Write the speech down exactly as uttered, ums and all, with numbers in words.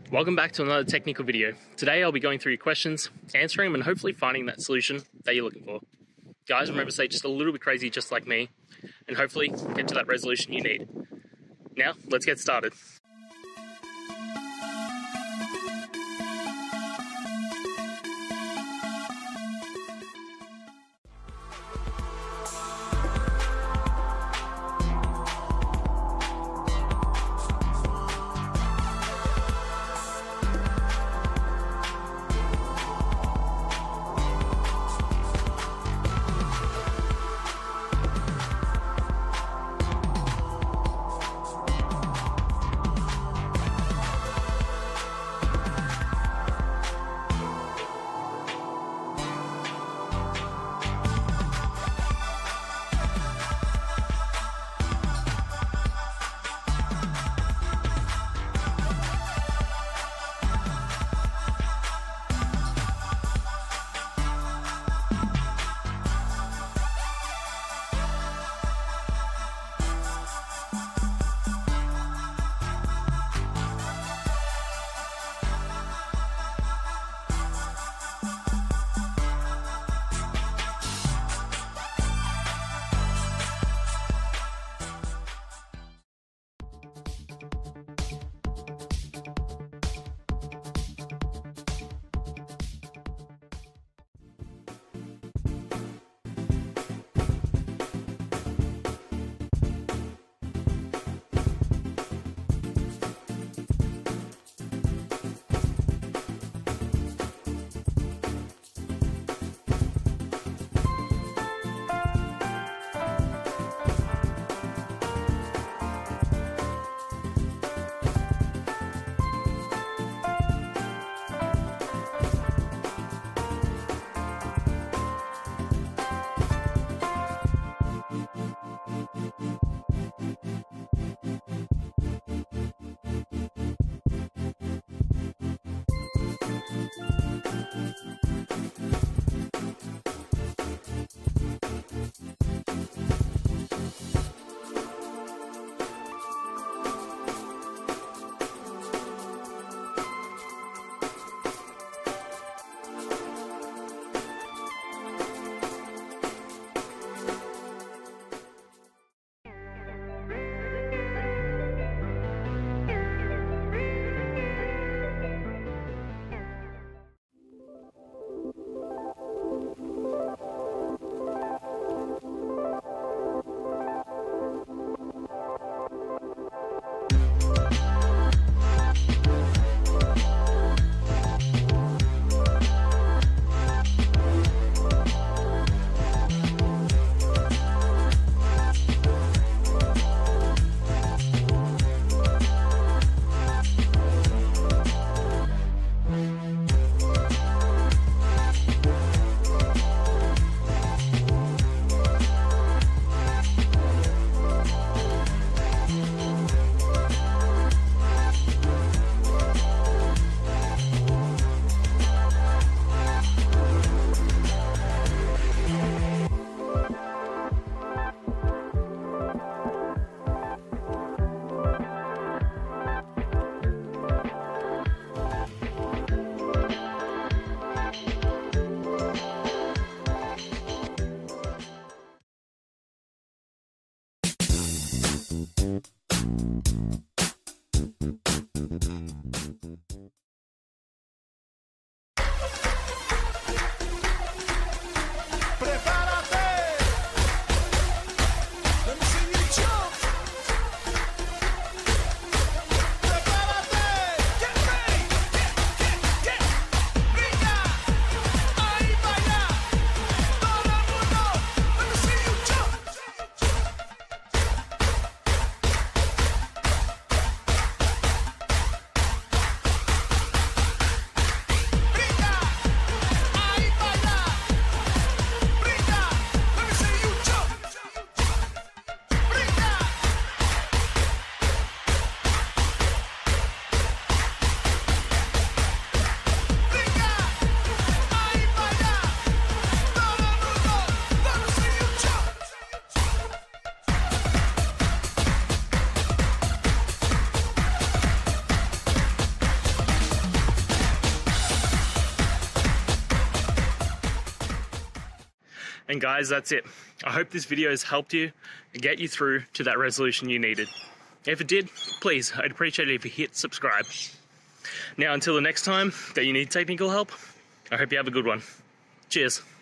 Welcome back to another technical video. Today I'll be going through your questions, answering them, and hopefully finding that solution that you're looking for. Guys, remember to stay just a little bit crazy just like me, and hopefully get to that resolution you need. Now, let's get started. And guys, that's it. I hope this video has helped you and get you through to that resolution you needed. If it did, please, I'd appreciate it if you hit subscribe. Now, until the next time that you need technical help, I hope you have a good one. Cheers.